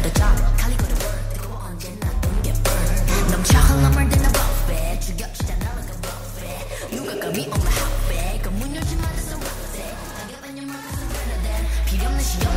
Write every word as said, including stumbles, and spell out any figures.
더 job 칼리 go to work 뜨거워 언제나 don't get burned 넘쳐 흘러물 드는 buffet 죽여주자 나 like a buffet 누가 감히 on my hotbed 그 문 열지 마 that's a rough day 가격은 your mark is better than 필요 없는 시험